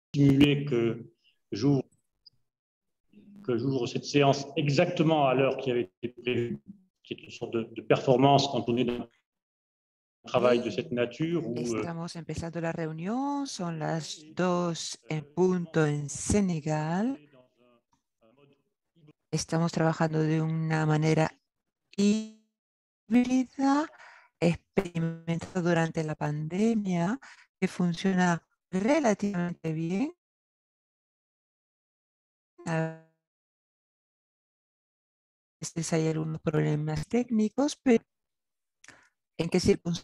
simuler j'ouvre que j'ouvre cette séance exactement à l'heure qui avait été prévue, qui est une sorte de performance quand on est dans un travail de cette nature. Estamos empezando la reunión, son las 2 en punto en Senegal. Estamos trabajando de una manera híbrida, experimentada durante la pandemia, que funciona relativamente bien. A veces hay algunos problemas técnicos, pero ¿en qué circunstancias?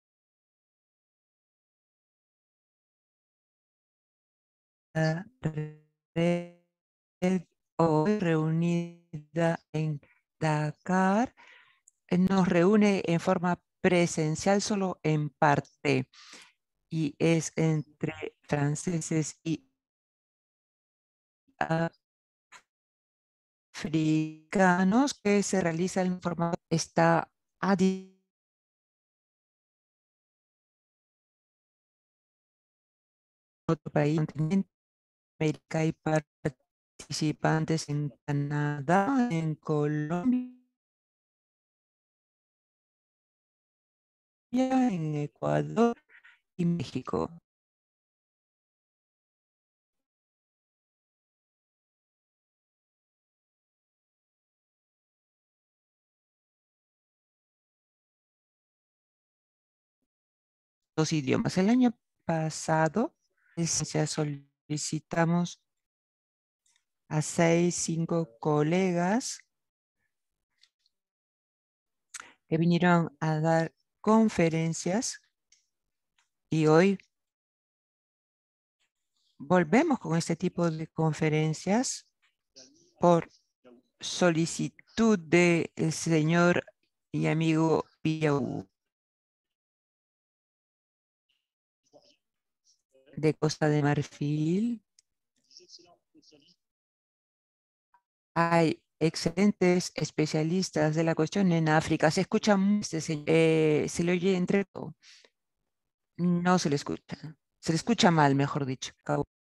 Red hoy reunida en Dakar nos reúne en forma presencial solo en parte y es entre franceses y africanos que se realiza en forma está a otro país, continente, América, y participantes en Canadá, en Colombia, en Ecuador y México. Dos idiomas. El año pasado solicitamos a 5 colegas que vinieron a dar conferencias y hoy volvemos con este tipo de conferencias por solicitud del señor y amigo Piau de Costa de Marfil. Hay excelentes especialistas de la cuestión en África. Se escucha, se le oye entre todo. No se le escucha. Se le escucha mal, mejor dicho.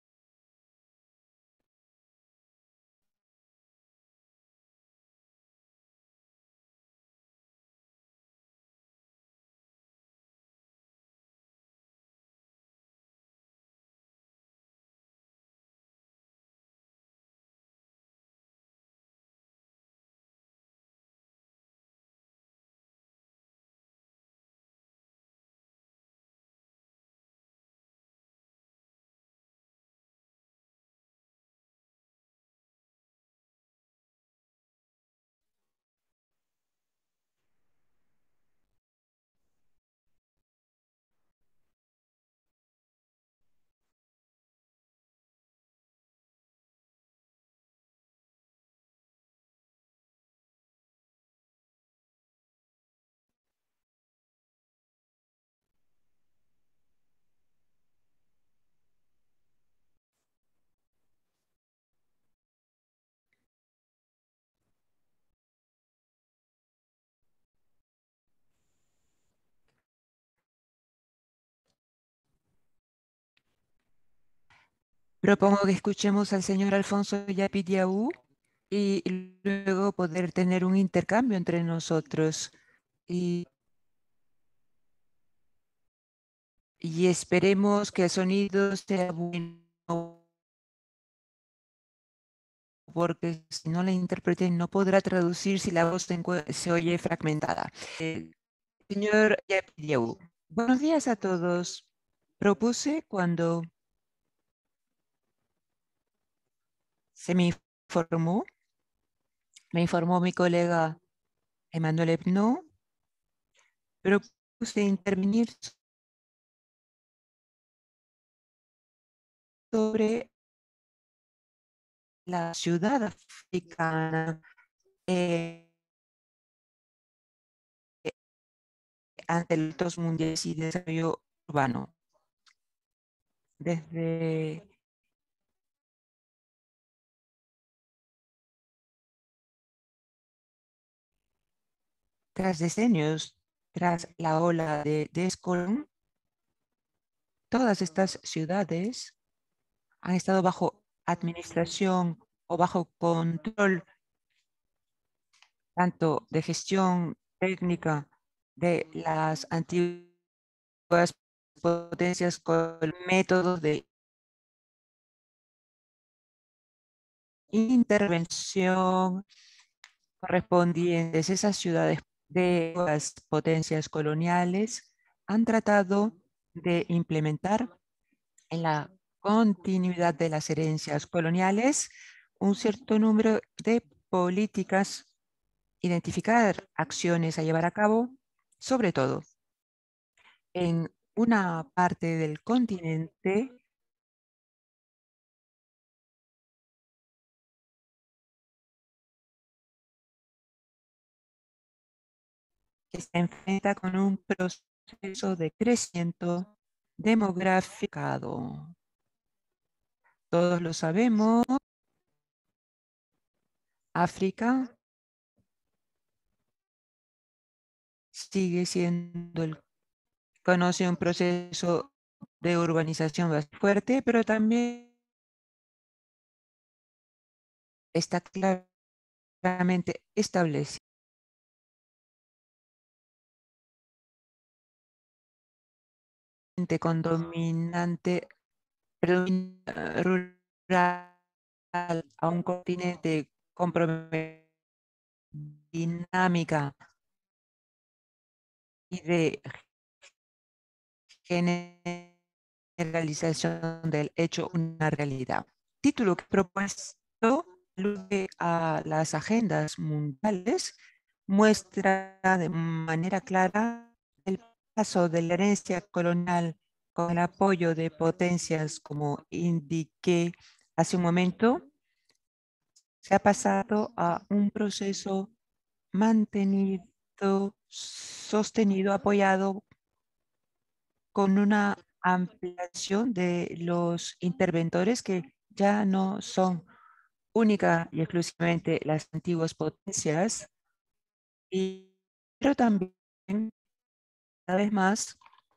Propongo que escuchemos al señor Alfonso Yapidiaú y luego poder tener un intercambio entre nosotros. Y esperemos que el sonido sea bueno, porque si no la intérprete no podrá traducir si la voz se oye fragmentada. Señor Yapidiaú, buenos días a todos. Propuse cuando se me informó mi colega Emmanuel Epno, propuse intervenir sobre la ciudad africana ante los retos mundiales y desarrollo urbano. Desde tras decenios, tras la ola de descolón, todas estas ciudades han estado bajo administración o bajo control tanto de gestión técnica de las antiguas potencias con métodos de intervención correspondientes. Esas ciudades de las potencias coloniales han tratado de implementar en la continuidad de las herencias coloniales un cierto número de políticas, identificar acciones a llevar a cabo, sobre todo en una parte del continente que se enfrenta con un proceso de crecimiento demográfico. Todos lo sabemos, África sigue siendo conoce un proceso de urbanización bastante fuerte, pero también está claramente establecido con dominante rural a un continente comprometido dinámica y de generalización del hecho una realidad. Título que he propuesto alude a las agendas mundiales, muestra de manera clara el paso de la herencia colonial con el apoyo de potencias, como indiqué hace un momento, se ha pasado a un proceso mantenido, sostenido, apoyado con una ampliación de los interventores que ya no son única y exclusivamente las antiguas potencias, pero también cada vez más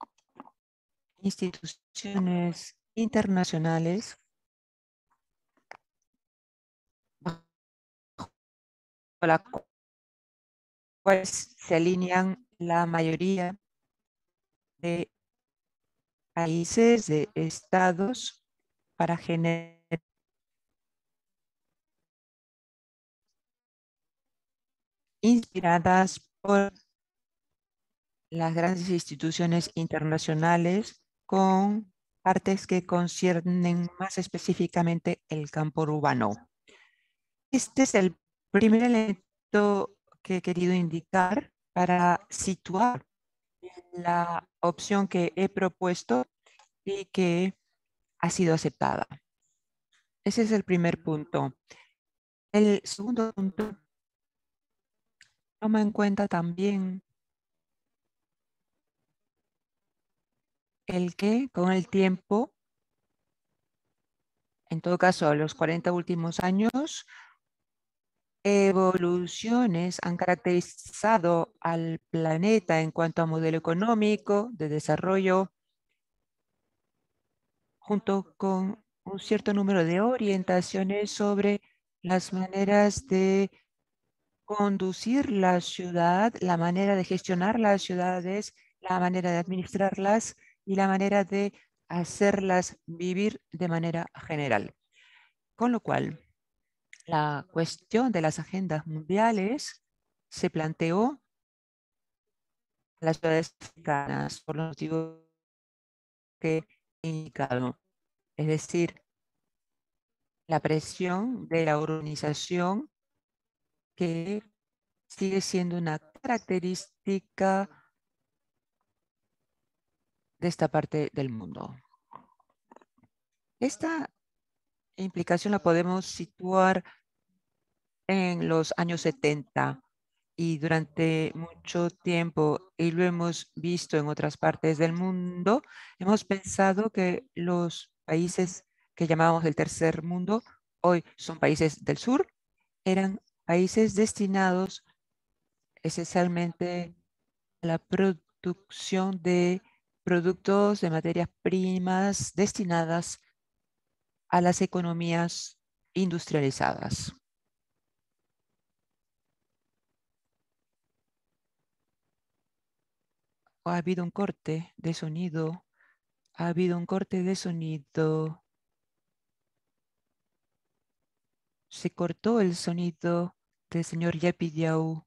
instituciones internacionales bajo las cuales se alinean la mayoría de países, de estados, para generar inspiradas por las grandes instituciones internacionales con partes que conciernen más específicamente el campo urbano. Este es el primer elemento que he querido indicar para situar la opción que he propuesto y que ha sido aceptada. Ese es el primer punto. El segundo punto toma en cuenta también el que con el tiempo, en todo caso, los 40 últimos años, evoluciones han caracterizado al planeta en cuanto a modelo económico, de desarrollo, junto con un cierto número de orientaciones sobre las maneras de conducir la ciudad, la manera de gestionar las ciudades, la manera de administrarlas y la manera de hacerlas vivir de manera general. Con lo cual, la cuestión de las agendas mundiales se planteó a las ciudades africanas por los motivos que he indicado, es decir, la presión de la urbanización que sigue siendo una característica de esta parte del mundo. Esta implicación la podemos situar en los años 70 y durante mucho tiempo, y lo hemos visto en otras partes del mundo, hemos pensado que los países que llamábamos el tercer mundo, hoy son países del sur, eran países destinados esencialmente a la producción de productos de materias primas destinadas a las economías industrializadas. Ha habido un corte de sonido. Ha habido un corte de sonido. Se cortó el sonido del señor Yapi Diaw.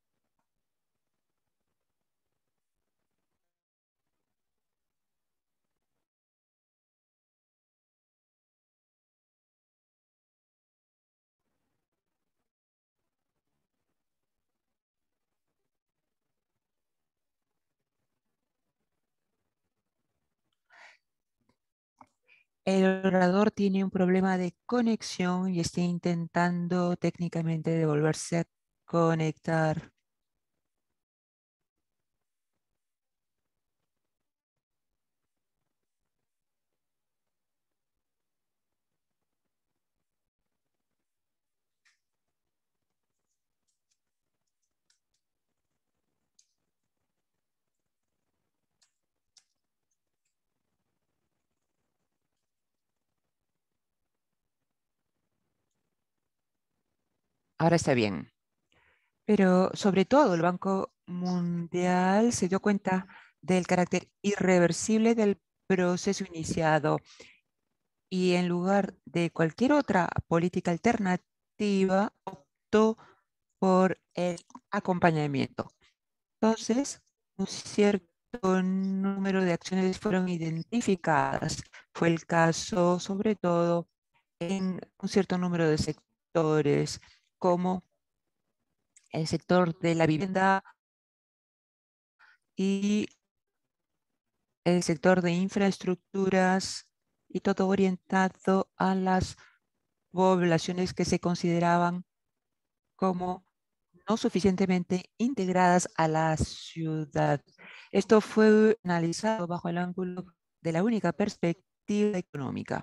El orador tiene un problema de conexión y está intentando técnicamente de volverse a conectar. Ahora está bien. Pero sobre todo el Banco Mundial se dio cuenta del carácter irreversible del proceso iniciado y en lugar de cualquier otra política alternativa, optó por el acompañamiento. Entonces, un cierto número de acciones fueron identificadas. Fue el caso, sobre todo, en un cierto número de sectores, como el sector de la vivienda y el sector de infraestructuras, y todo orientado a las poblaciones que se consideraban como no suficientemente integradas a la ciudad. Esto fue analizado bajo el ángulo de la única perspectiva económica.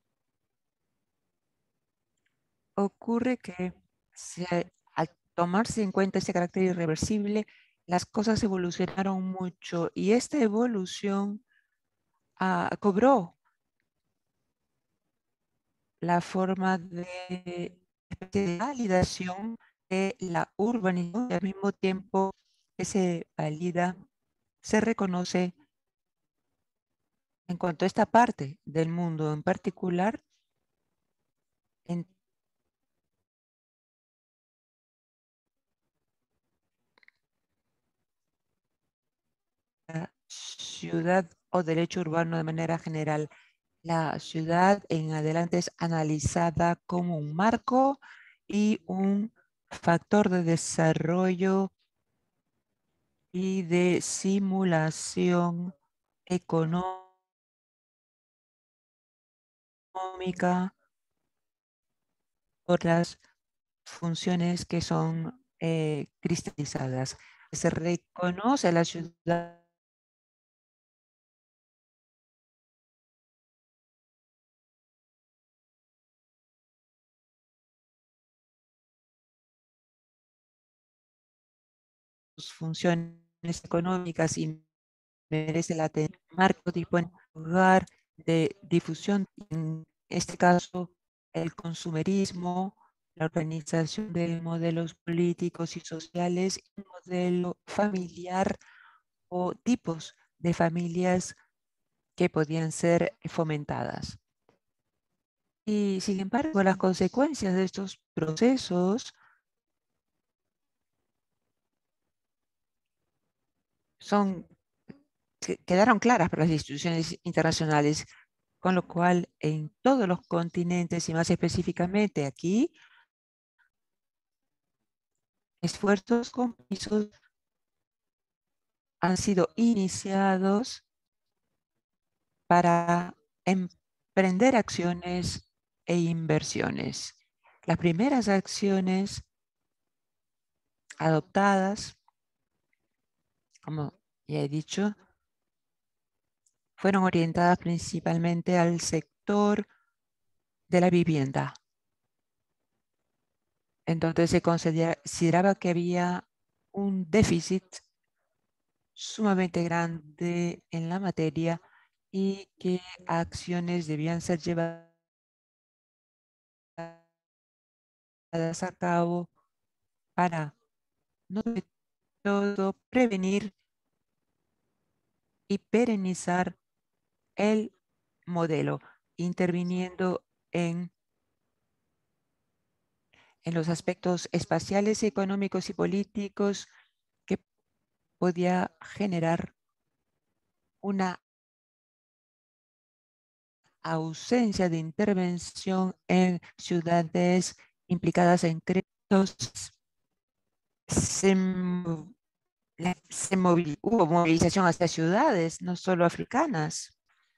Ocurre que al tomarse en cuenta ese carácter irreversible, las cosas evolucionaron mucho y esta evolución cobró la forma de especie de validación de la urbanización y al mismo tiempo que se valida, se reconoce en cuanto a esta parte del mundo en particular, en la ciudad o derecho urbano de manera general. La ciudad en adelante es analizada como un marco y un factor de desarrollo y de simulación económica por las funciones que son cristalizadas. Se reconoce a la ciudad sus funciones económicas y merece la atención. Marco tipo en lugar de difusión, en este caso, el consumerismo, la organización de modelos políticos y sociales, un modelo familiar o tipos de familias que podían ser fomentadas. Y sin embargo, las consecuencias de estos procesos son, quedaron claras para las instituciones internacionales, con lo cual en todos los continentes y más específicamente aquí, esfuerzos compromisos han sido iniciados para emprender acciones e inversiones. Las primeras acciones adoptadas, como ya he dicho, fueron orientadas principalmente al sector de la vivienda. Entonces se consideraba que había un déficit sumamente grande en la materia y que acciones debían ser llevadas a cabo para, no de todo, prevenir y perenizar el modelo, interviniendo en los aspectos espaciales, económicos y políticos que podía generar una ausencia de intervención en ciudades implicadas en créditos. Hubo movilización hacia ciudades, no solo africanas.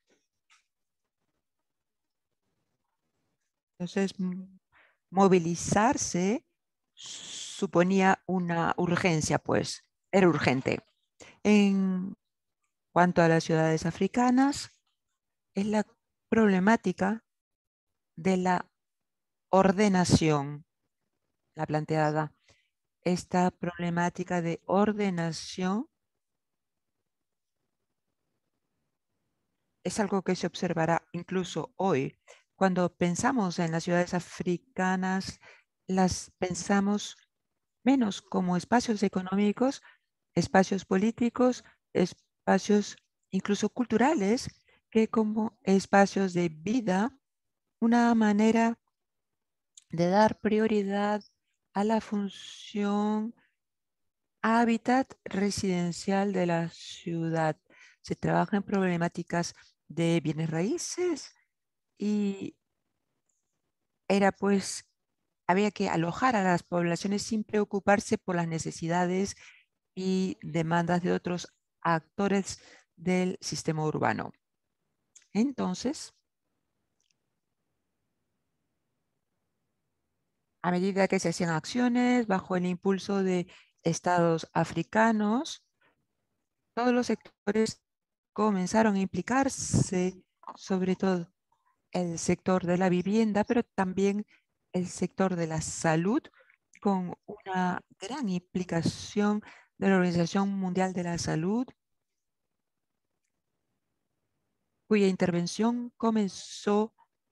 Entonces, movilizarse suponía una urgencia, pues, era urgente. En cuanto a las ciudades africanas, es la problemática de la ordenación, la planteada. Esta problemática de ordenación es algo que se observará incluso hoy. Cuando pensamos en las ciudades africanas, las pensamos menos como espacios económicos, espacios políticos, espacios incluso culturales, que como espacios de vida, una manera de dar prioridad a la función hábitat residencial de la ciudad. Se trabaja en problemáticas de bienes raíces y era pues, había que alojar a las poblaciones sin preocuparse por las necesidades y demandas de otros actores del sistema urbano. Entonces, a medida que se hacían acciones bajo el impulso de estados africanos, todos los sectores comenzaron a implicarse, sobre todo el sector de la vivienda, pero también el sector de la salud, con una gran implicación de la Organización Mundial de la Salud, cuya intervención comenzó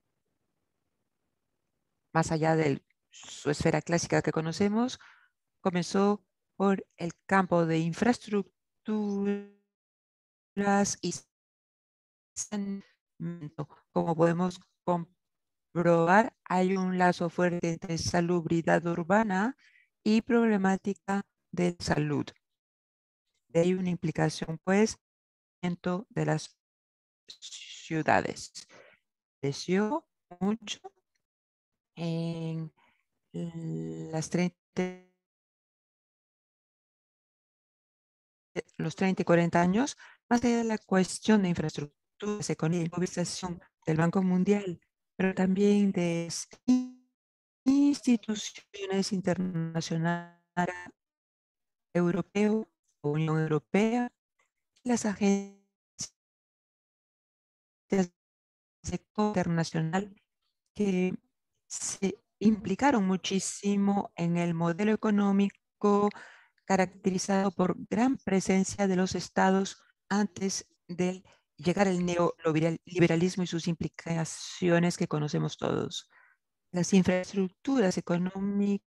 más allá de su esfera clásica que conocemos, comenzó por el campo de infraestructuras y saneamiento. Como podemos comprobar, hay un lazo fuerte entre salubridad urbana y problemática de salud. De ahí una implicación, pues, de las ciudades. Creció mucho en las 30, los 30 y 40 años, más allá de la cuestión de infraestructuras, economía y movilización del Banco Mundial, pero también de instituciones internacionales, europeo, Unión Europea, las agencias del sector internacional que se implicaron muchísimo en el modelo económico caracterizado por gran presencia de los estados antes de llegar el neoliberalismo y sus implicaciones que conocemos todos. Las infraestructuras económicas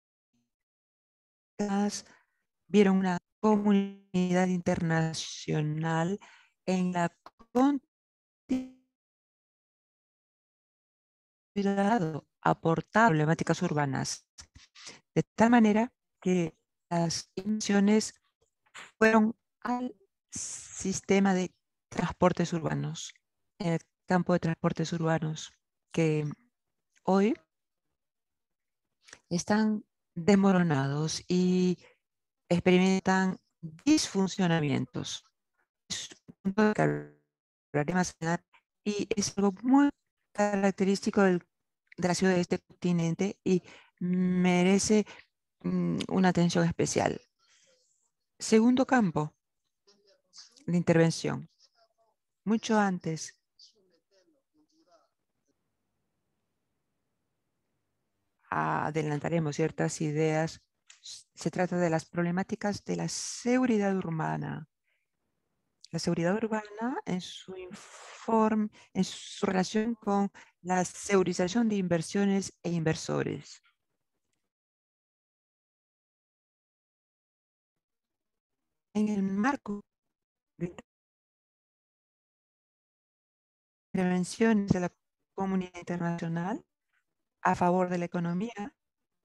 vieron una comunidad internacional en la continuidad aportar problemáticas urbanas, de tal manera que las inversiones fueron al sistema de transportes urbanos, en el campo de transportes urbanos, que hoy están desmoronados y experimentan disfuncionamientos. Es un punto que hablaré más adelante y es algo muy característico de la ciudad de este continente y merece una atención especial. Segundo campo de intervención. Mucho antes, adelantaremos ciertas ideas. Se trata de las problemáticas de la seguridad urbana. La seguridad urbana en su informe, en su relación con la segurización de inversiones e inversores. en el marco de intervenciones de la comunidad internacional a favor de la economía,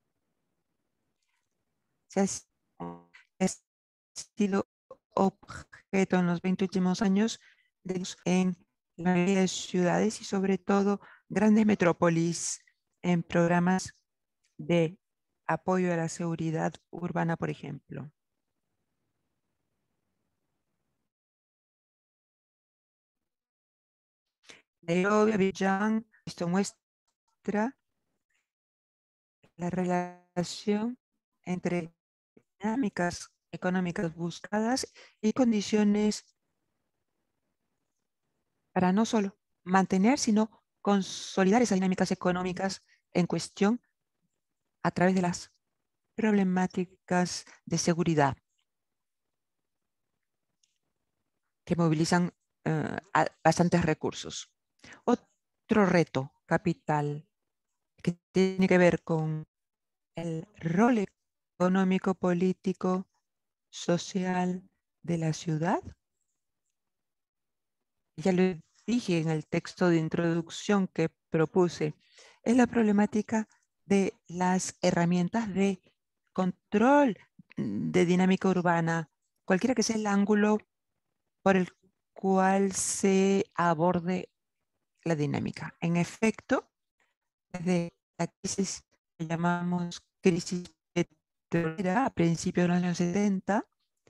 se ha sido objeto en los 20 últimos años en la mayoría de ciudades y sobre todo grandes metrópolis en programas de apoyo a la seguridad urbana, por ejemplo. Nairobi, Abidjan, esto muestra la relación entre dinámicas económicas buscadas y condiciones para no solo mantener, sino consolidar esas dinámicas económicas en cuestión a través de las problemáticas de seguridad que movilizan bastantes recursos. Otro reto capital que tiene que ver con el rol económico, político, social de la ciudad. Ya lo dije en el texto de introducción que propuse, es la problemática de las herramientas de control de dinámica urbana, cualquiera que sea el ángulo por el cual se aborde la dinámica. En efecto, desde la crisis que llamamos crisis petrolera a principios de los años 70,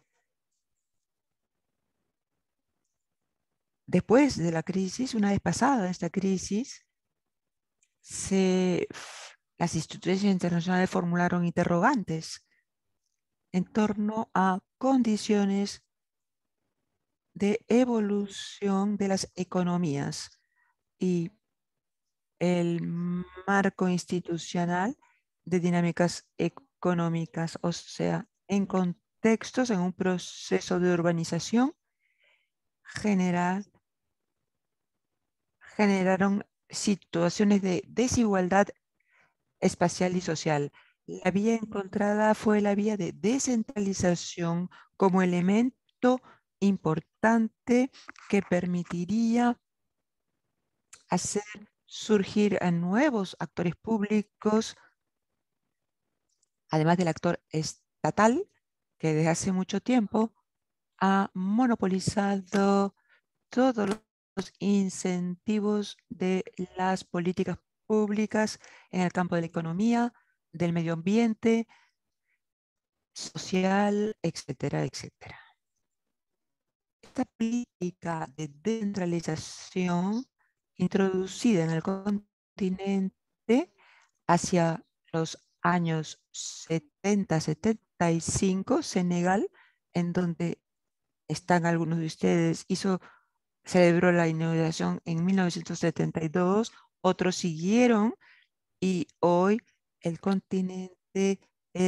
después de la crisis, una vez pasada esta crisis, las instituciones internacionales formularon interrogantes en torno a condiciones de evolución de las economías y el marco institucional de dinámicas económicas, o sea, en contextos, en un proceso de urbanización general, generaron situaciones de desigualdad espacial y social. La vía encontrada fue la vía de descentralización como elemento importante que permitiría hacer surgir a nuevos actores públicos, además del actor estatal, que desde hace mucho tiempo ha monopolizado todos los incentivos de las políticas públicas en el campo de la economía, del medio ambiente, social, etcétera, etcétera. Esta política de descentralización introducida en el continente hacia los años 70-75, Senegal, en donde están algunos de ustedes, celebró la inauguración en 1972, otros siguieron y hoy el continente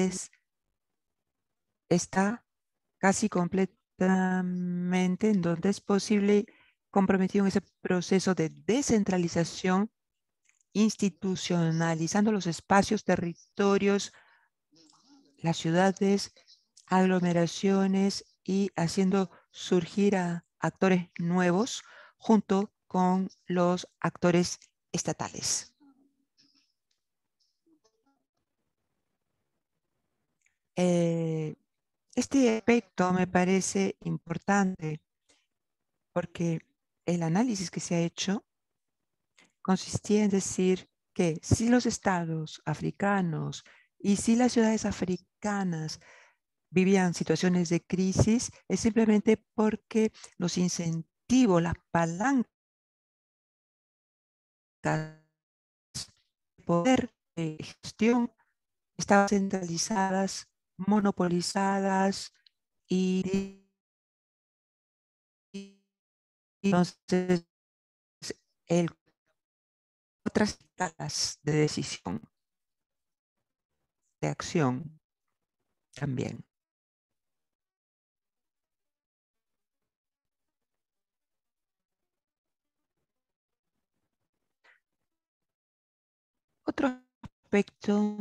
está casi completamente en donde es posible comprometido en ese proceso de descentralización, institucionalizando los espacios, territorios, las ciudades, aglomeraciones y haciendo surgir a actores nuevos junto con los actores estatales. Este aspecto me parece importante porque el análisis que se ha hecho consistía en decir que si los estados africanos y si las ciudades africanas vivían situaciones de crisis, es simplemente porque los incentivos, las palancas de poder de gestión estaban centralizadas, monopolizadas y entonces el, otras escalas de decisión, de acción también. Otro aspecto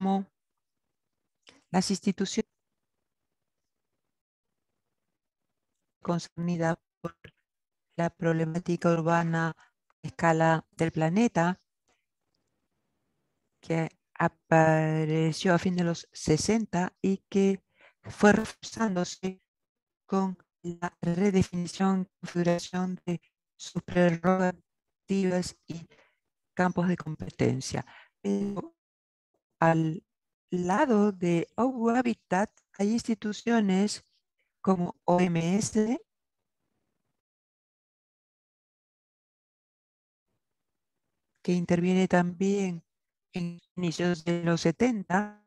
cómo las instituciones concernidas por la problemática urbana a escala del planeta, que apareció a fin de los 60 y que fue reforzándose con la redefinición, configuración de sus prerrogativas y campos de competencia. Pero al lado de OU Habitat hay instituciones como OMS, que interviene también en inicios de los 70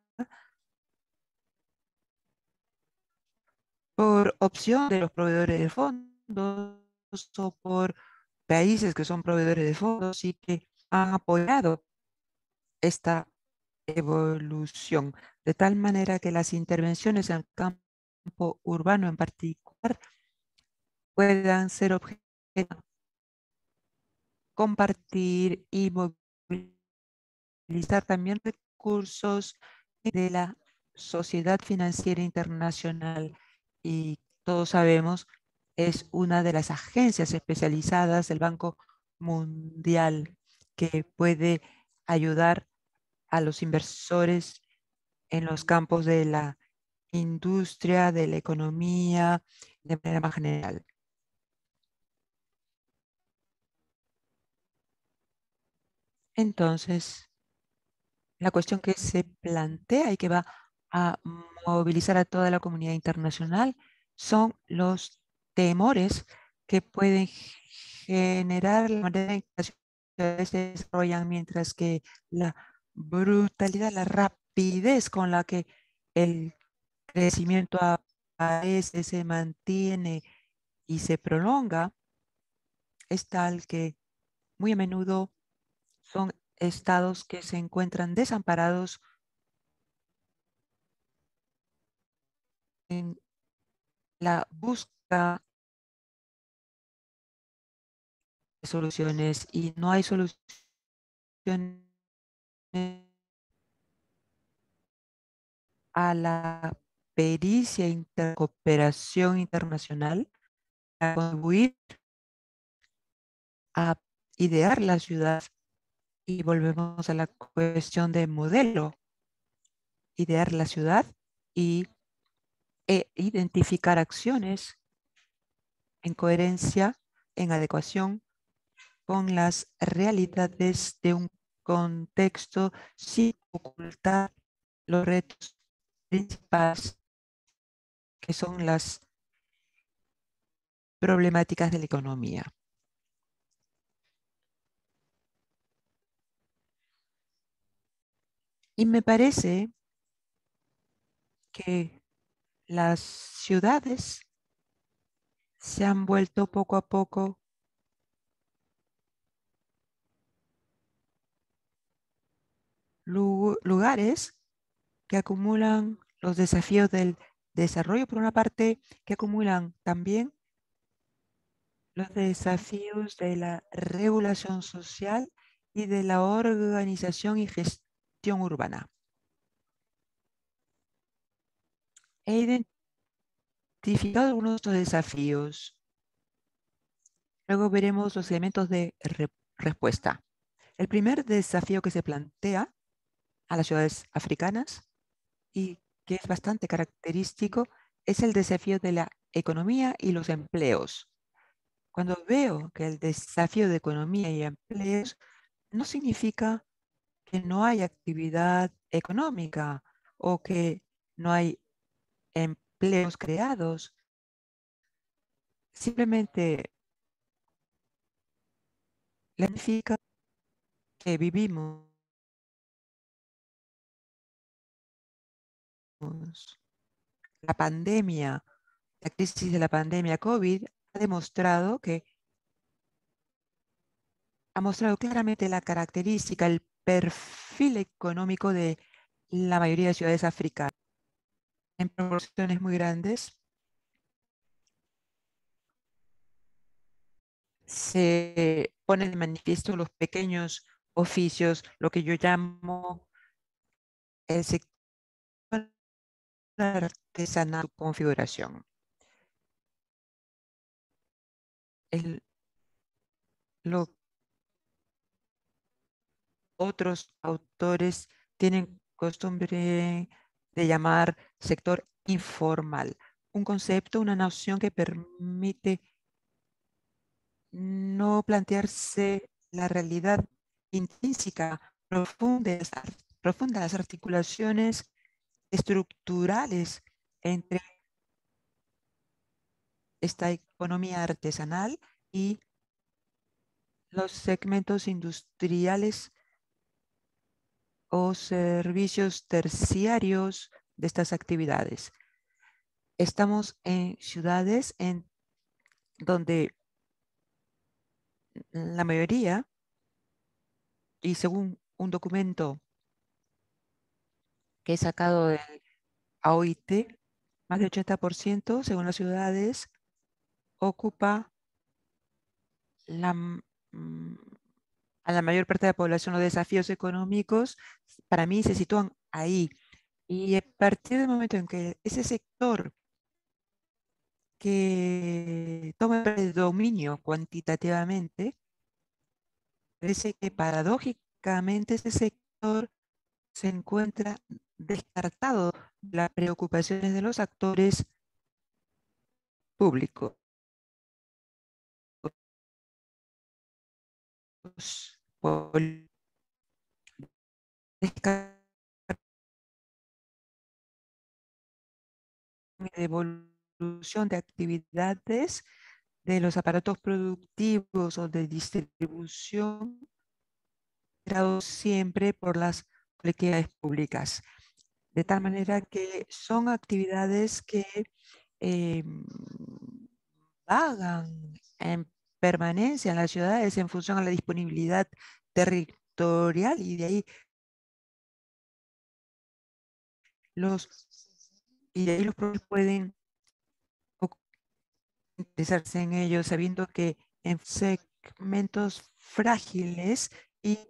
por opción de los proveedores de fondos o por países que son proveedores de fondos y que han apoyado esta evolución, de tal manera que las intervenciones en el campo urbano en particular puedan ser objeto de compartir y movilizar también recursos de la Sociedad Financiera Internacional. Y todos sabemos, es una de las agencias especializadas del Banco Mundial que puede ayudar a los inversores en los campos de la industria, de la economía, de manera más general. Entonces, la cuestión que se plantea y que va a movilizar a toda la comunidad internacional son los temores que pueden generar la manera en que las ciudades se desarrollan, mientras que la brutalidad, la rapidez con la que el crecimiento aparece, se mantiene y se prolonga, es tal que muy a menudo son estados que se encuentran desamparados en la búsqueda de soluciones, y no hay soluciones a la pericia e intercooperación internacional para contribuir a idear la ciudad. Y volvemos a la cuestión de modelo, idear la ciudad y identificar acciones en coherencia, en adecuación con las realidades de un contexto sin ocultar los retos principales, que son las problemáticas de la economía. Y me parece que las ciudades se han vuelto poco a poco lugares que acumulan los desafíos del desarrollo, por una parte, que acumulan también los desafíos de la regulación social y de la organización y gestión urbana. He identificado algunos de estos desafíos. Luego veremos los elementos de respuesta. El primer desafío que se plantea a las ciudades africanas y que es bastante característico es el desafío de la economía y los empleos. Cuando veo que el desafío de economía y empleos no significa que no hay actividad económica o que no hay empleos creados, simplemente significa que vivimos la pandemia, la crisis de la pandemia COVID ha demostrado ha mostrado claramente la característica, el perfil económico de la mayoría de ciudades africanas en proporciones muy grandes. Se ponen de manifiesto los pequeños oficios, lo que yo llamo el sector artesanal, su configuración. Lo otros autores tienen costumbre de llamar sector informal, un concepto, una noción que permite no plantearse la realidad intrínseca, profunda, las articulaciones estructurales entre esta economía artesanal y los segmentos industriales o servicios terciarios de estas actividades. Estamos en ciudades en donde la mayoría, y según un documento que he sacado del AOIT, más del 80% según las ciudades ocupa a la mayor parte de la población. Los desafíos económicos para mí se sitúan ahí. Y a partir del momento en que ese sector que toma predominio cuantitativamente, parece que paradójicamente ese sector se encuentra descartado de las preocupaciones de los actores públicos. De evolución de actividades de los aparatos productivos o de distribución, siempre por las colectividades públicas. De tal manera que son actividades que vagan en permanencia en las ciudades en función a la disponibilidad territorial, y de ahí los propios pueden interesarse en ellos, sabiendo que en segmentos frágiles y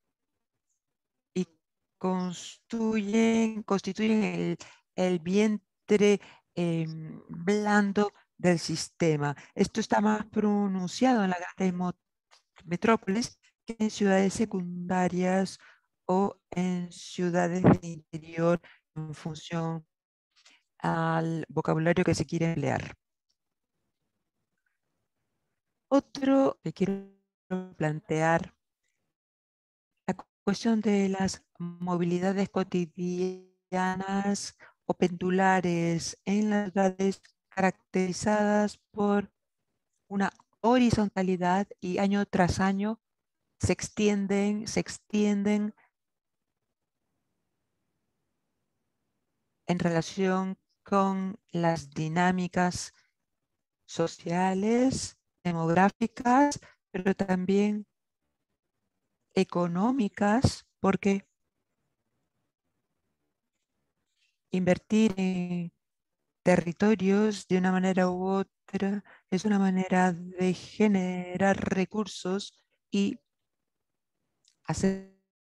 constituyen el vientre blando del sistema. Esto está más pronunciado en las grandes metrópolis que en ciudades secundarias o en ciudades del interior en función al vocabulario que se quiere emplear. Otro que quiero plantear, la cuestión de las movilidades cotidianas o pendulares en las ciudades caracterizadas por una horizontalidad y año tras año se extienden en relación con las dinámicas sociales, demográficas, pero también económicas, porque invertir en territorios de una manera u otra es una manera de generar recursos y hacer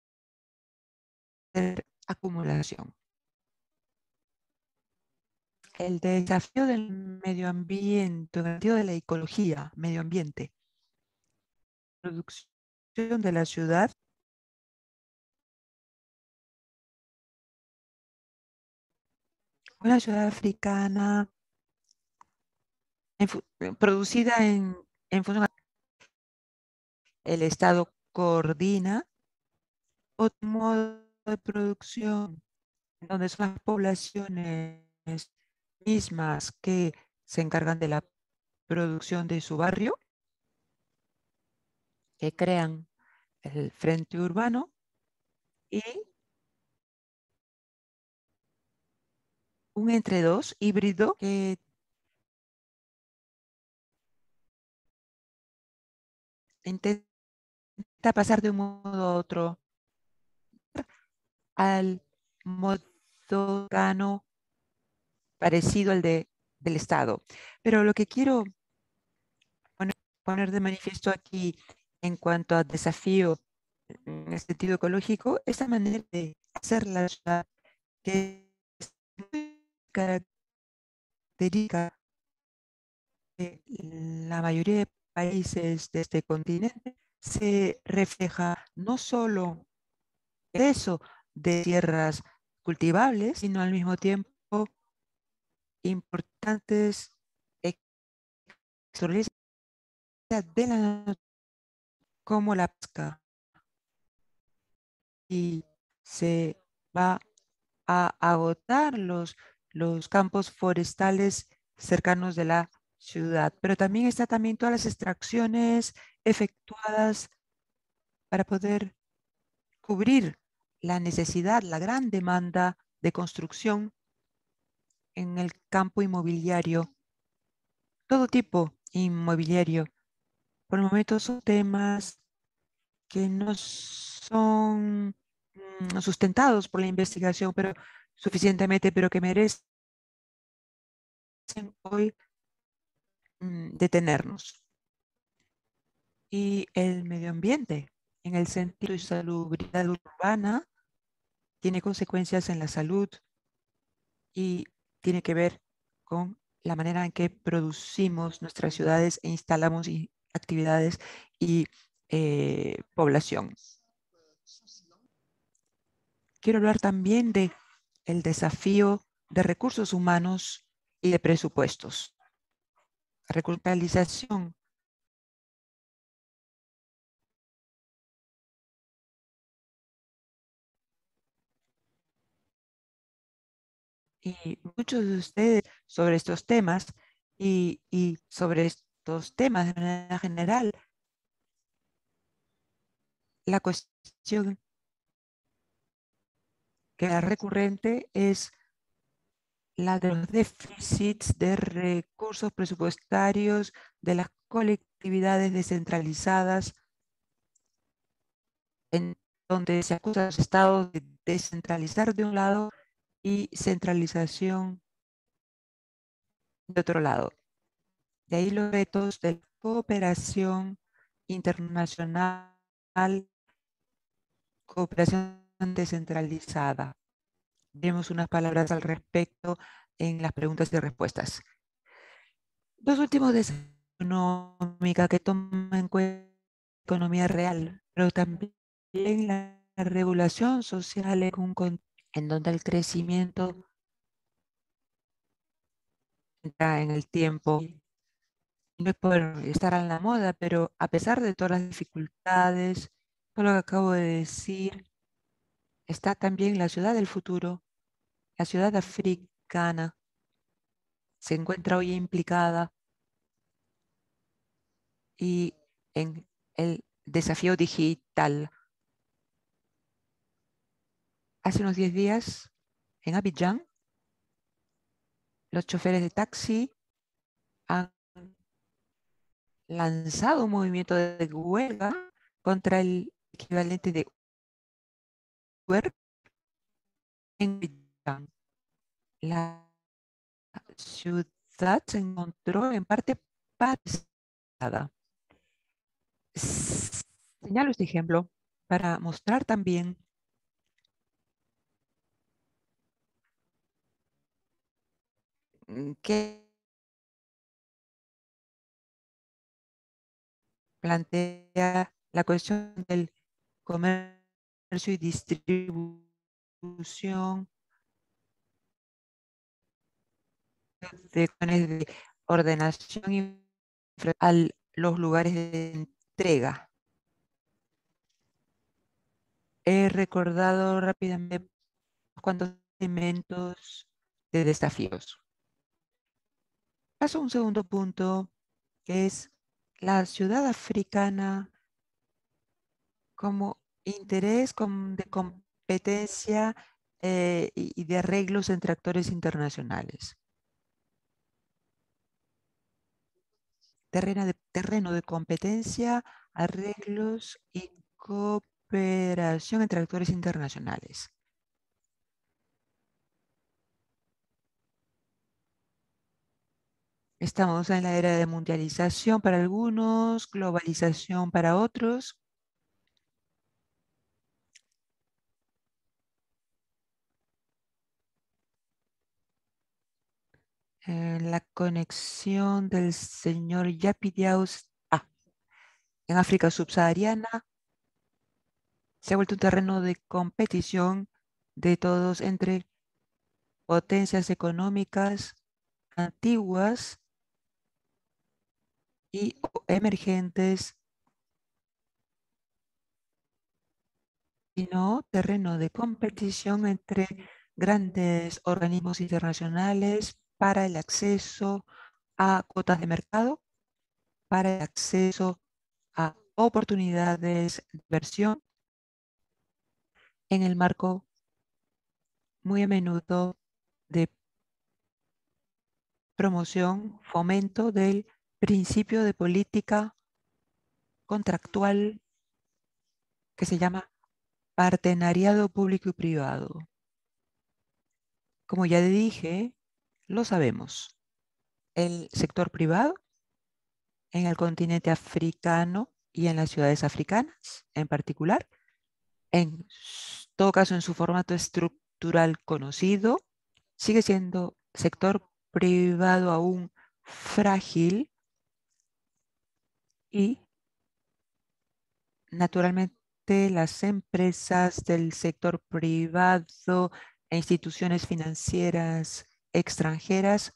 acumulación. El desafío del medio ambiente, en el sentido de la ecología, medio ambiente, producción de la ciudad, una ciudad africana producida en función el Estado coordina otro modo de producción donde son las poblaciones mismas que se encargan de la producción de su barrio, que crean el frente urbano y un entre dos híbrido que intenta pasar de un modo a otro al modo urbano parecido al del Estado. Pero lo que quiero poner de manifiesto aquí en cuanto a desafío en el sentido ecológico, esa manera de hacer la ciudad que es muy característica de la mayoría de países de este continente, se refleja no solo eso de tierras cultivables, sino al mismo tiempo importantes experiencias de la como la pesca, y se va a agotar los campos forestales cercanos de la ciudad, pero también está también todas las extracciones efectuadas para poder cubrir la necesidad, la gran demanda de construcción en el campo inmobiliario, todo tipo inmobiliario. Por el momento son temas que no son sustentados por la investigación, pero suficientemente, pero que merecen hoy detenernos. Y el medio ambiente, en el sentido de salubridad urbana, tiene consecuencias en la salud y tiene que ver con la manera en que producimos nuestras ciudades e instalamos actividades y población. Quiero hablar también de el desafío de recursos humanos y de presupuestos. Reculturalización y muchos de ustedes sobre estos temas y sobre estos temas de manera general, la cuestión que es recurrente es la de los déficits de recursos presupuestarios de las colectividades descentralizadas, en donde se acusa a los estados de descentralizar de un lado y centralización de otro lado. De ahí los retos de la cooperación internacional, cooperación descentralizada. Vemos unas palabras al respecto en las preguntas y respuestas. Los últimos desafíos económica que toman en cuenta la economía real, pero también la regulación social en donde el crecimiento entra en el tiempo. No es por estar a la moda, pero a pesar de todas las dificultades, todo lo que acabo de decir, está también la ciudad del futuro, la ciudad africana, se encuentra hoy implicada y en el desafío digital. Hace unos 10 días, en Abidjan, los choferes de taxi han lanzado un movimiento de huelga contra el equivalente de Uber en Abidjan. La ciudad se encontró en parte paralizada. Señalo este ejemplo para mostrar también que plantea la cuestión del comercio y distribución de ordenación y a los lugares de entrega. He recordado rápidamente cuántos elementos de desafíos. Paso a un segundo punto, que es la ciudad africana como interés de competencia y de arreglos entre actores internacionales. Terreno de competencia, arreglos y cooperación entre actores internacionales. Estamos en la era de mundialización para algunos, globalización para otros. La conexión del señor Yapidiaus en África subsahariana se ha vuelto un terreno de competición de todos entre potencias económicas antiguas y emergentes, sino terreno de competición entre grandes organismos internacionales para el acceso a cuotas de mercado, para el acceso a oportunidades de inversión en el marco muy a menudo de promoción, fomento del principio de política contractual que se llama partenariado público y privado. Como ya dije, lo sabemos. El sector privado en el continente africano y en las ciudades africanas en particular, en todo caso en su formato estructural conocido, sigue siendo sector privado aún frágil y naturalmente las empresas del sector privado e instituciones financieras extranjeras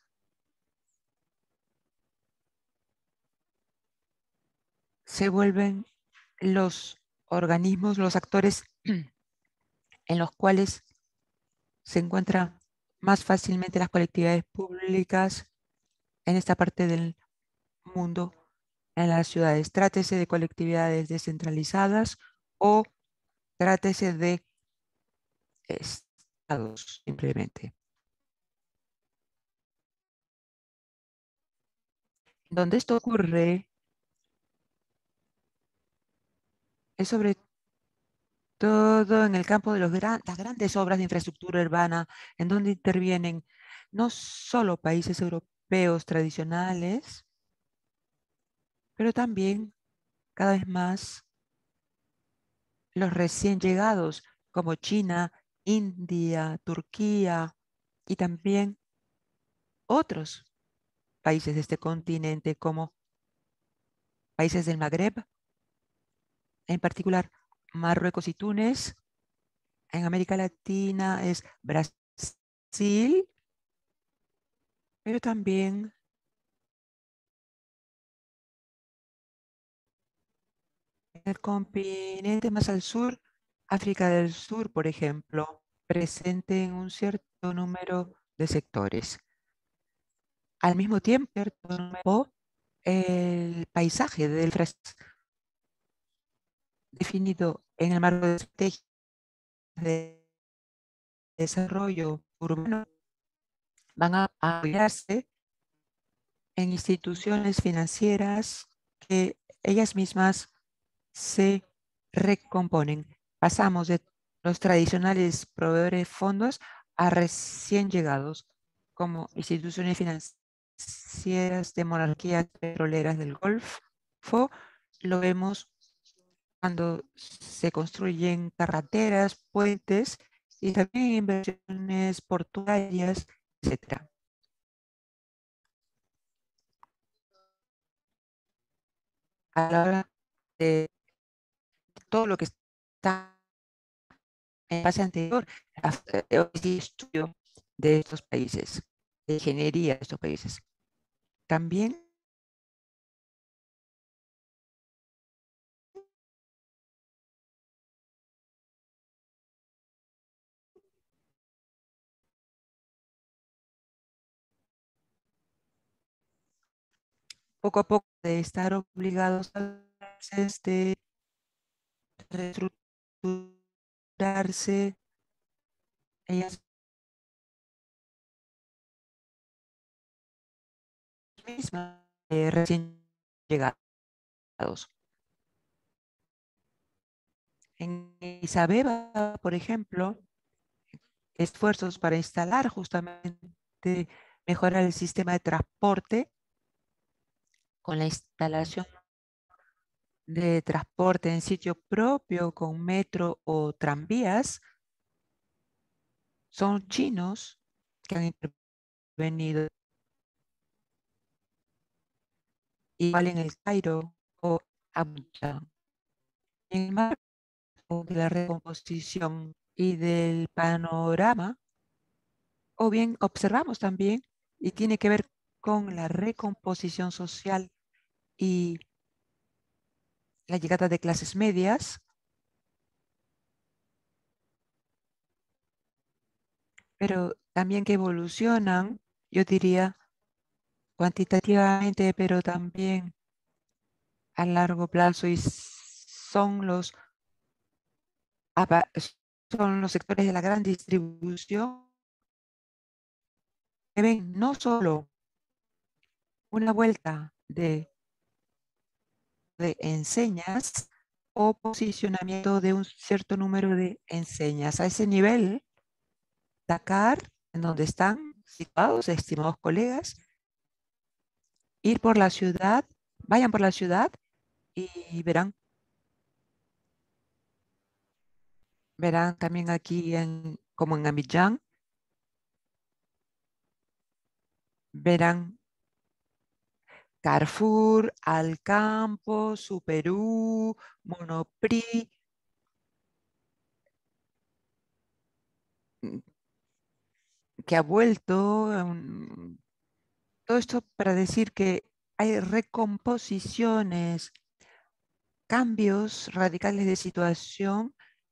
se vuelven los organismos, los actores en los cuales se encuentran más fácilmente las colectividades públicas en esta parte del mundo, en las ciudades. Trátese de colectividades descentralizadas o trátese de estados, simplemente. Donde esto ocurre es sobre todo en el campo de las grandes obras de infraestructura urbana, en donde intervienen no solo países europeos tradicionales, pero también cada vez más los recién llegados como China, India, Turquía y también otros países de este continente como países del Magreb, en particular Marruecos y Túnez. En América Latina es Brasil, pero también en el continente más al sur, África del Sur, por ejemplo, presente en un cierto número de sectores. Al mismo tiempo, el paisaje del definido en el marco de estrategias de desarrollo urbano van a apoyarse en instituciones financieras que ellas mismas se recomponen. Pasamos de los tradicionales proveedores de fondos a recién llegados como instituciones financieras de monarquías petroleras del Golfo. Lo vemos cuando se construyen carreteras, puentes y también inversiones portuarias, etcétera. A la hora de todo lo que está en fase anterior, estudio de estos países, de ingeniería de estos países. También poco a poco de estar obligados a veces de reestructurarse ellas mismas, recién llegados. En Isabeba, por ejemplo, esfuerzos para instalar justamente, mejorar el sistema de transporte con la instalación de transporte en sitio propio con metro o tranvías, son chinos que han intervenido igual en el Cairo o Abuja. En el marco de la recomposición y del panorama, o bien observamos también, y tiene que ver con la recomposición social y la llegada de clases medias, pero también que evolucionan, yo diría, cuantitativamente, pero también a largo plazo, y apa- son los sectores de la gran distribución que ven no solo una vuelta de enseñas o posicionamiento de un cierto número de enseñas. A ese nivel, Dakar, en donde están situados, estimados colegas, ir por la ciudad, vayan por la ciudad y verán también aquí como en Abidjan, verán Carrefour, Alcampo, Superú, Monoprix, mm, que ha vuelto. Todo esto para decir que hay recomposiciones, cambios radicales de situación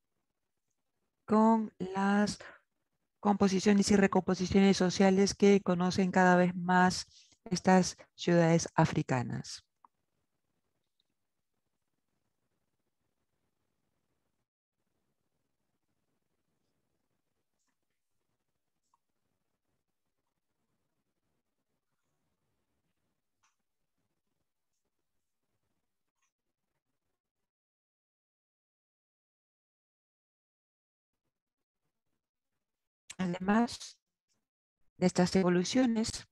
con las composiciones y recomposiciones sociales que conocen cada vez más estas ciudades africanas. Además de estas evoluciones,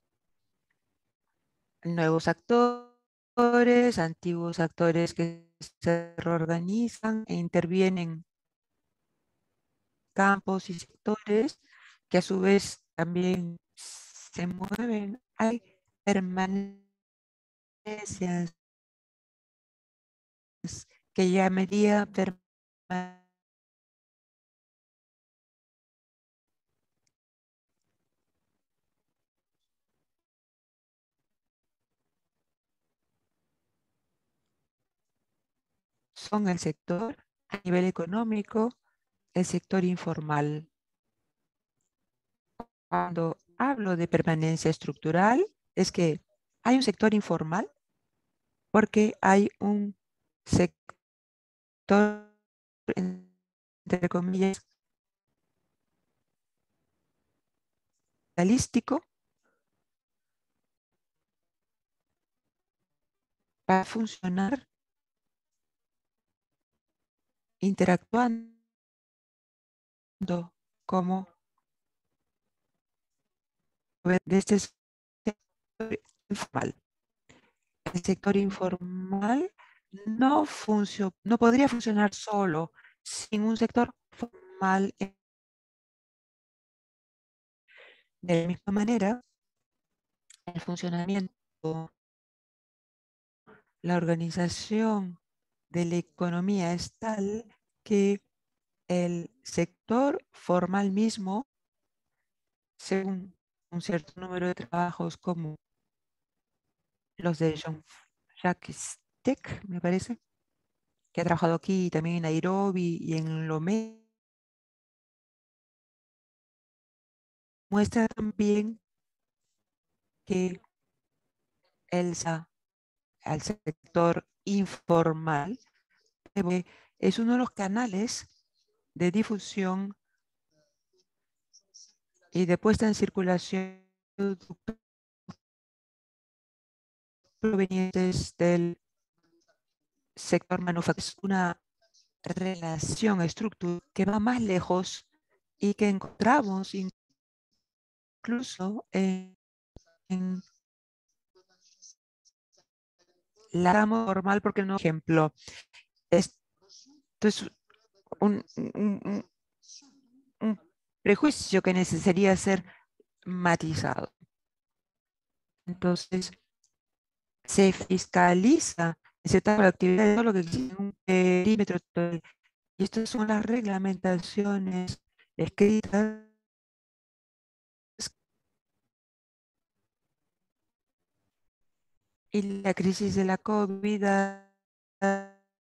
nuevos actores, antiguos actores que se reorganizan e intervienen campos y sectores que a su vez también se mueven. Hay permanencias que ya medía son el sector a nivel económico, el sector informal. Cuando hablo de permanencia estructural, es que hay un sector informal porque hay un sector, entre comillas, capitalístico para funcionar interactuando como de este sector informal. El sector informal no podría funcionar solo sin un sector formal. De la misma manera, el funcionamiento, la organización de la economía es tal que el sector formal mismo, según un cierto número de trabajos como los de Jean-Jacques Tech, me parece, que ha trabajado aquí también en Nairobi y en Lomé, muestra también que al sector informal es uno de los canales de difusión y de puesta en circulación provenientes del sector manufacturero. Una relación estructural que va más lejos y que encontramos incluso en la rama formal, porque no ejemplo. Esto es un prejuicio que necesitaría ser matizado. Entonces, se fiscaliza en ciertas actividades, todo lo que existe en un perímetro total. Y estas son las reglamentaciones escritas y la crisis de la COVID ha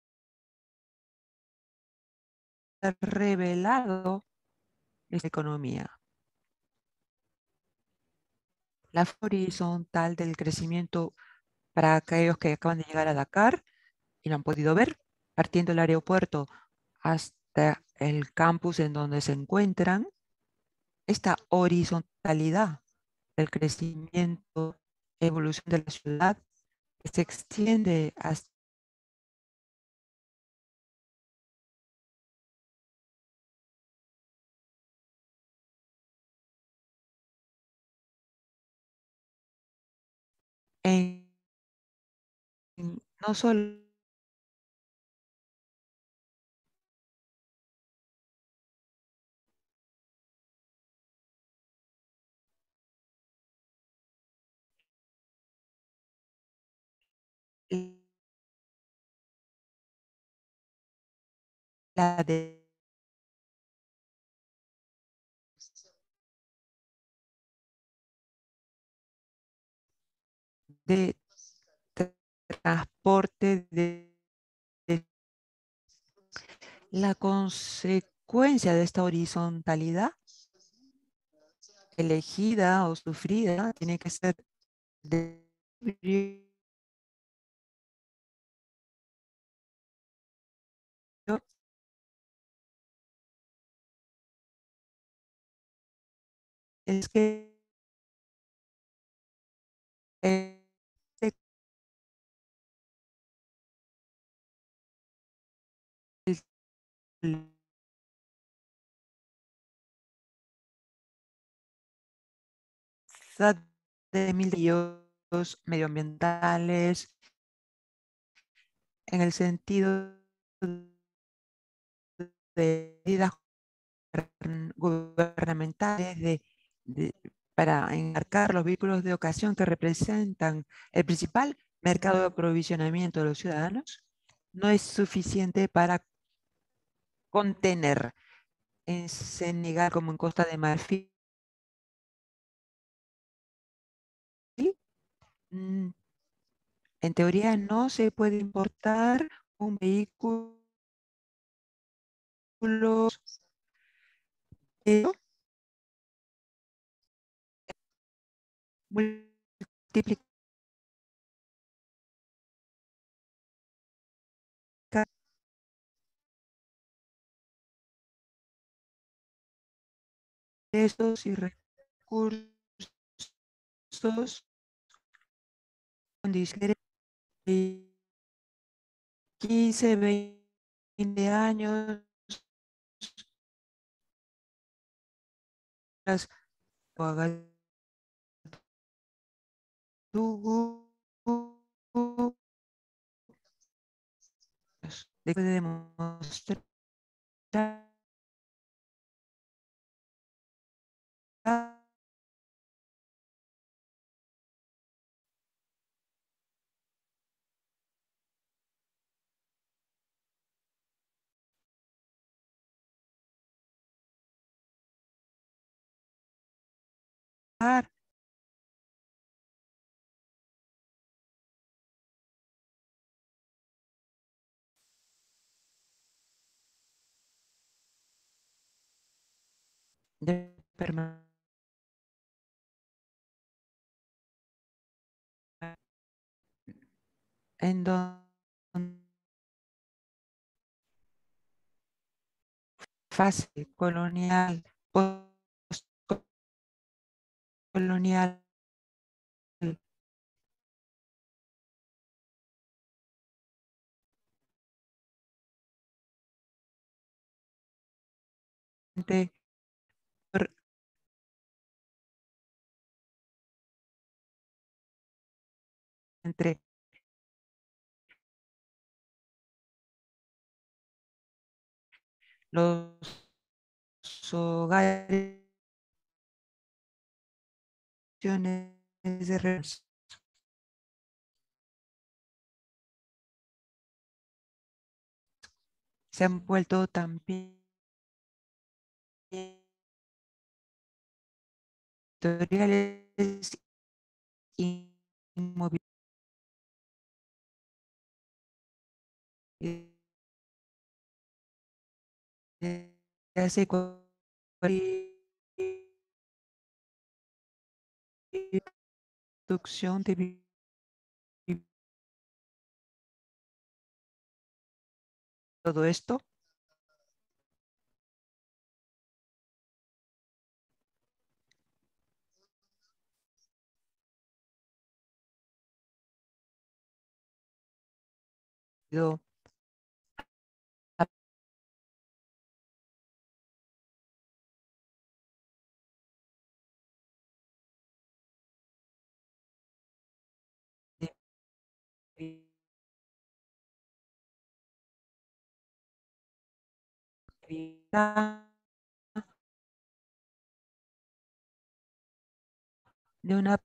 revelado esta economía. La horizontal del crecimiento para aquellos que acaban de llegar a Dakar y lo han podido ver, partiendo del aeropuerto hasta el campus en donde se encuentran, esta horizontalidad del crecimiento, evolución de la ciudad, que se extiende hasta en no solo la de transporte de la consecuencia de esta horizontalidad elegida o sufrida tiene que ser de es que este de mil desafíos medioambientales en el sentido de medidas gubernamentales para enmarcar los vehículos de ocasión que representan el principal mercado de aprovisionamiento de los ciudadanos, no es suficiente para contener en Senegal como en Costa de Marfil. mm, En teoría no se puede importar un vehículo, pero multiplicar estos y recursos, condiciones de 15, 20 años, las Ouagadougou, de demostrar de permanecer en donde fase colonial, postcolonial, entre entre los hogares de se han vuelto también territoriales inmobiliarias. Hace producción de todo esto. De una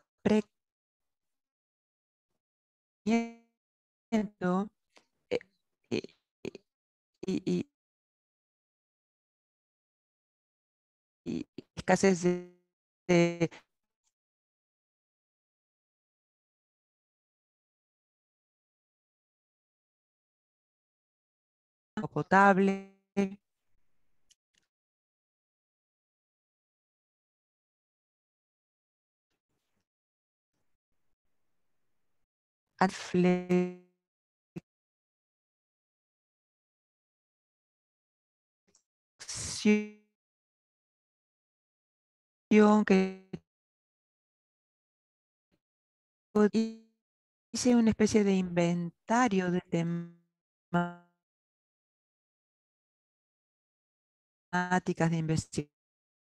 crecimiento eh, y, y- y- y escasez de agua potable, flexión que hice una especie de inventario de temáticas de investigación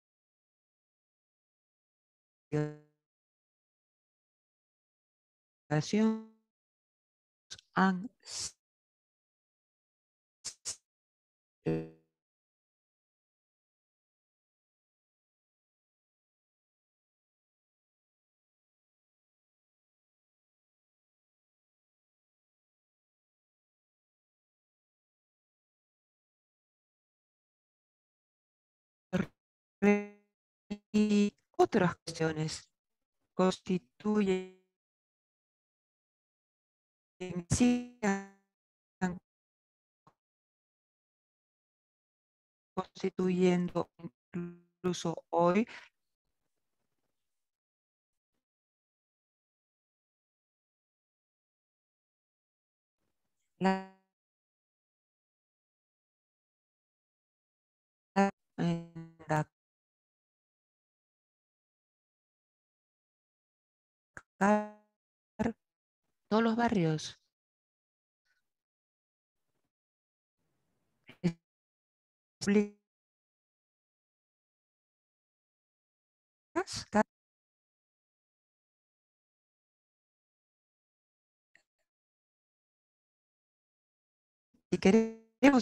han y otras cuestiones constituyen sigan constituyendo incluso hoy la, en Dakar, todos los barrios públicas si queremos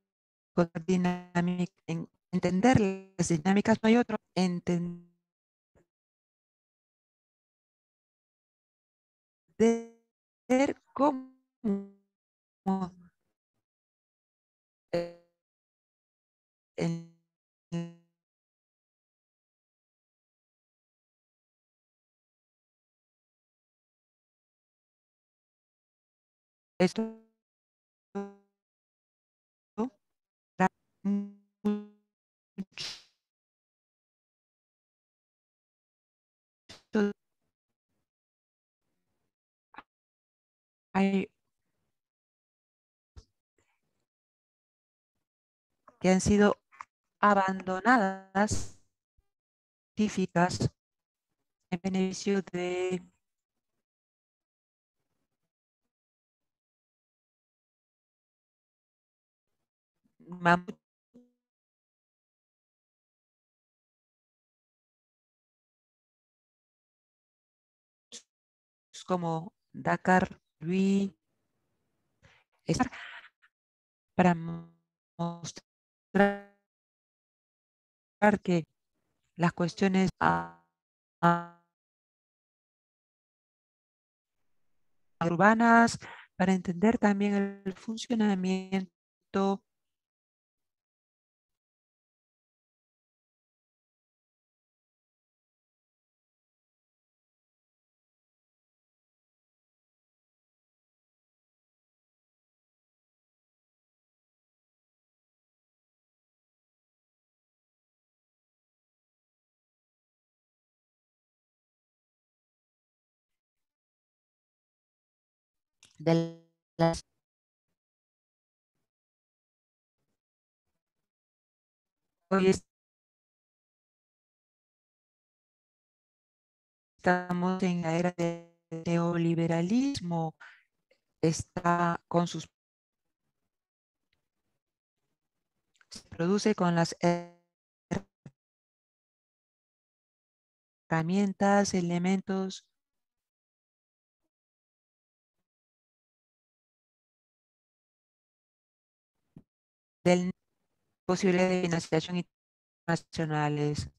entender las dinámicas, no hay otro, entender cómo eh, en esto hay que han sido abandonadas científicas en beneficio de mamuts como Dakar, Luis, para mostrar que las cuestiones urbanas, para entender también el funcionamiento de las hoy estamos en la era del neoliberalismo, está con sus se produce con las herramientas, elementos del posible de financiación internacionales.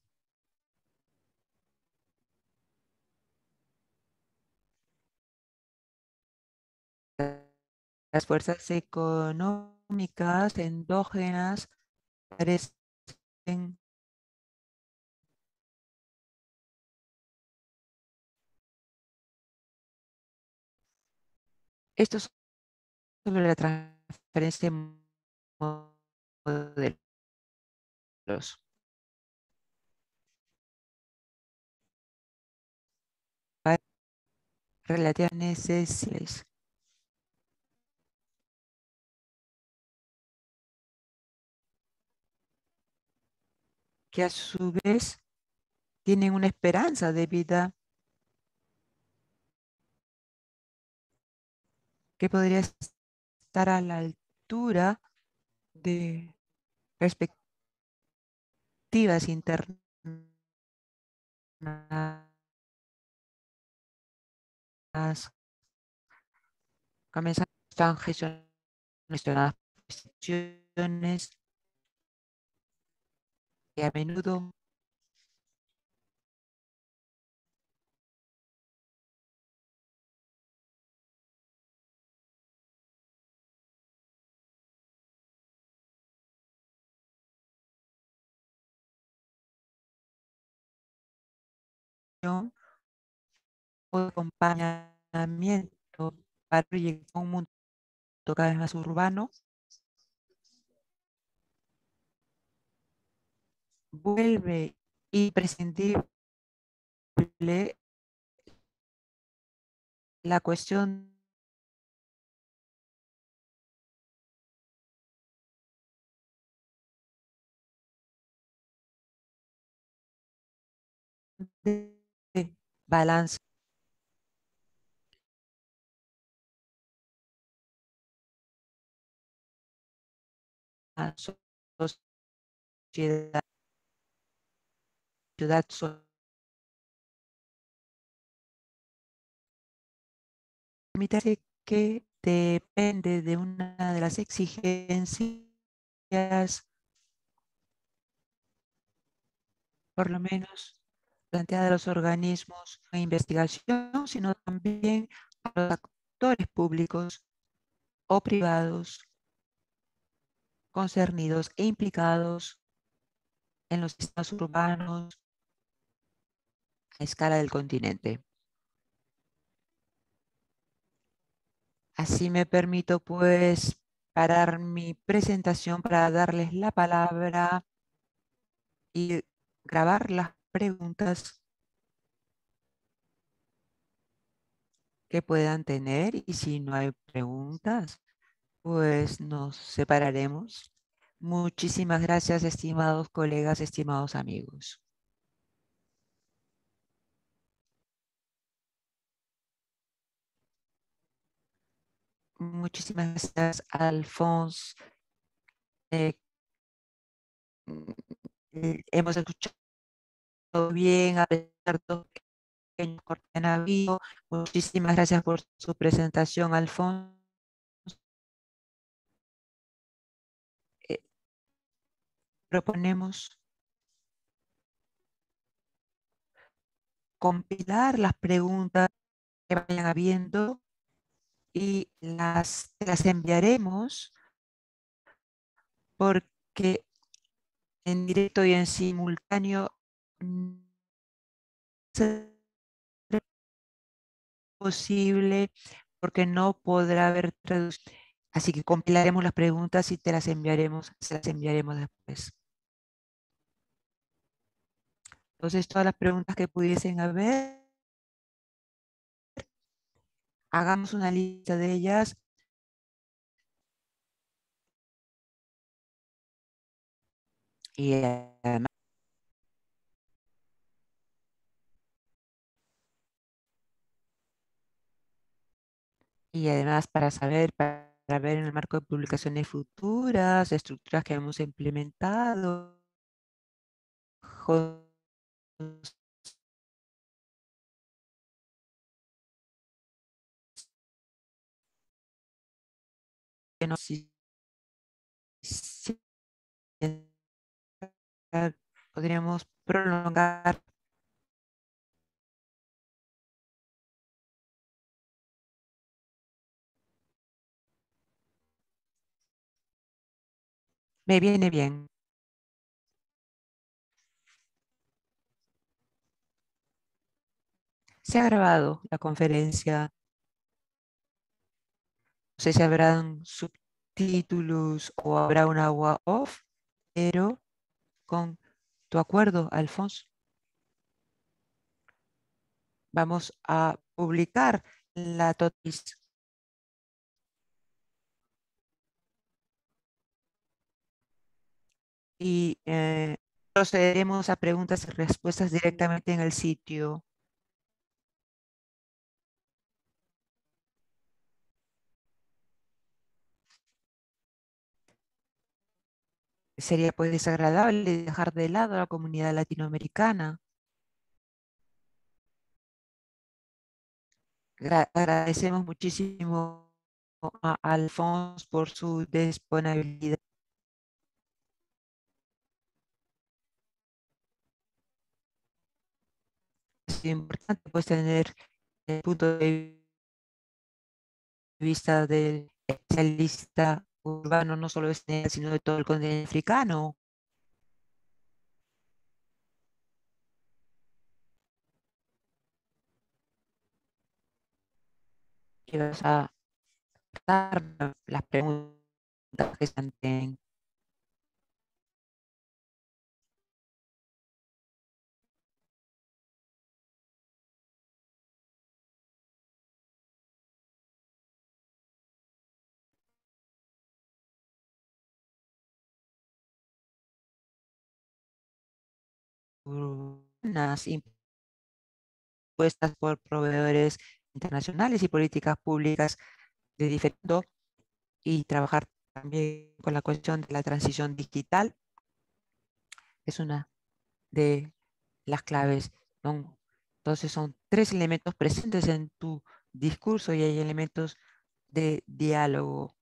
Las fuerzas económicas endógenas parecen esto sobre la transferencia de modelos relativas necesidades que a su vez tienen una esperanza de vida que podría estar a la altura de perspectivas internas comienzan están gestionadas por instituciones que a menudo o de acompañamiento para proyectar un mundo cada vez más urbano, vuelve imprescindible la cuestión de balance a sociedad, ciudad, permite que depende de una de las exigencias, por lo menos planteada a los organismos de investigación, sino también a los actores públicos o privados concernidos e implicados en los sistemas urbanos a escala del continente. Así me permito pues parar mi presentación para darles la palabra y grabar las preguntas que puedan tener, y si no hay preguntas, pues nos separaremos. Muchísimas gracias, estimados colegas, estimados amigos. Muchísimas gracias, Alphonse. Eh, hemos escuchado bien, a pesar de los pequeños cortes que han habido. Muchísimas gracias por su presentación, Alfonso. Eh, proponemos compilar las preguntas que vayan habiendo y las enviaremos porque en directo y en simultáneo no es posible porque no podrá haber traducción. Así que compilaremos las preguntas y te las enviaremos, se las enviaremos después. Entonces, todas las preguntas que pudiesen haber, hagamos una lista de ellas. Y además, para saber, para ver en el marco de publicaciones futuras, estructuras que hemos implementado, que no si podríamos prolongar. Me viene bien. Se ha grabado la conferencia. No sé si habrán subtítulos o habrá una agua off, pero con tu acuerdo, Alfonso, vamos a publicar la TOTIS y procederemos a preguntas y respuestas directamente en el sitio. Sería pues desagradable dejar de lado a la comunidad latinoamericana. Agradecemos muchísimo a Alfonso por su disponibilidad. Es importante pues tener el punto de vista del especialista urbano, no solo de Senegal, sino de todo el continente africano. Y vas a dar las preguntas que se planteen. Urbanas impuestas por proveedores internacionales y políticas públicas de diferente y trabajar también con la cuestión de la transición digital es una de las claves. Entonces son tres elementos presentes en tu discurso y hay elementos de diálogo.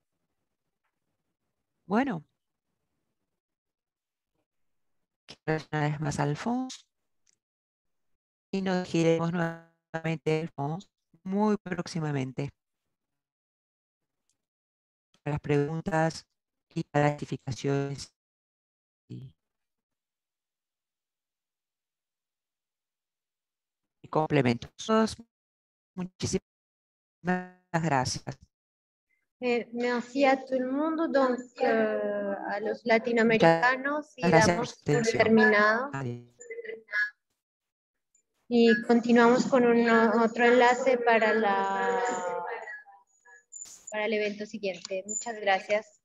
Bueno, una vez más Alfonso y nos giremos nuevamente Alfonso muy próximamente para las preguntas y para las clarificaciones y complementos. Muchísimas gracias. Merci à tout le monde, donc a los Muchas latinoamericanos y gracias por su damos por atención. terminado. Adiós. Y continuamos con otro enlace para el evento siguiente. Muchas gracias.